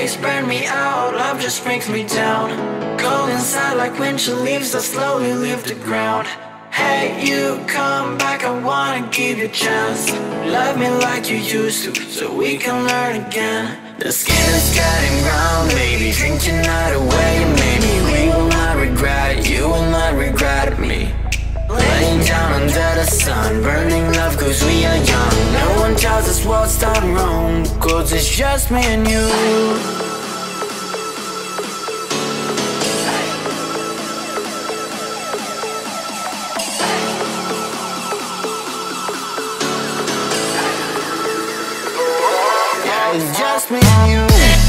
days burn me out, love just brings me down. Cold inside like winter leaves that slowly leave the ground. Hey, you come back, I wanna give you a chance. Love me like you used to, so we can learn again. The skin is getting brown, baby, drink your night away. Maybe we will not regret it, you will not regret me. Laying down under the sun, burning love cause we are young. No one tells us what's done wrong, cause it's just me and you. It's just me and you.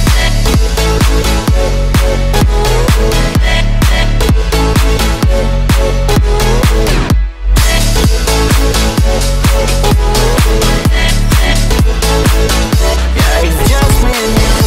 Yeah, it's just me and you.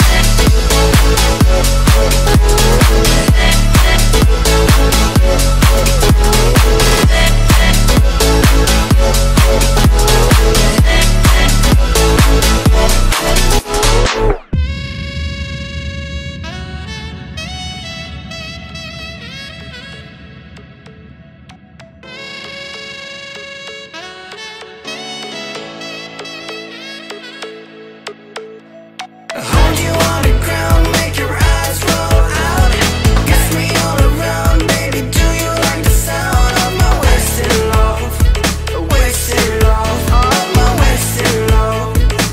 Hold you on the ground, make your eyes roll out. Kiss me all around, baby, do you like the sound of my wasted love? Wasted love, of my wasted love.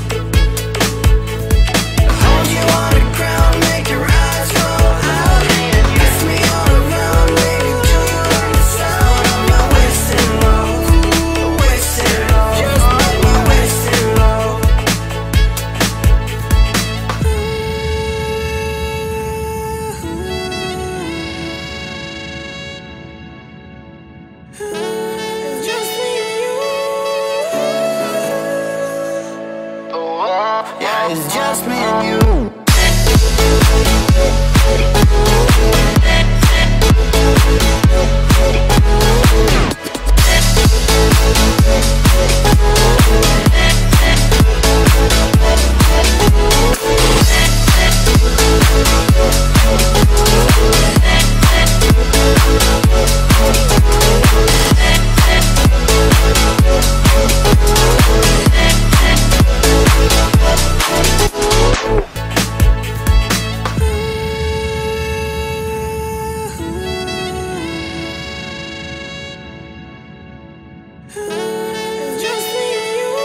Hold you on the ground, make your eyes roll out. Kiss me all around, baby, do you like the sound of my wasted love? Wasted love, just like my wasted love. It's just me and you. Oh, yeah, it's just me and you. It's just me and you.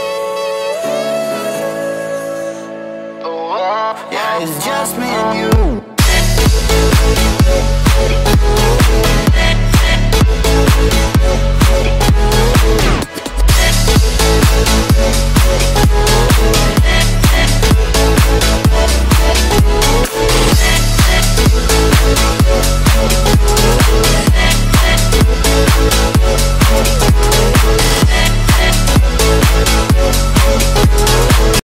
Oh, yeah, it's just me and you.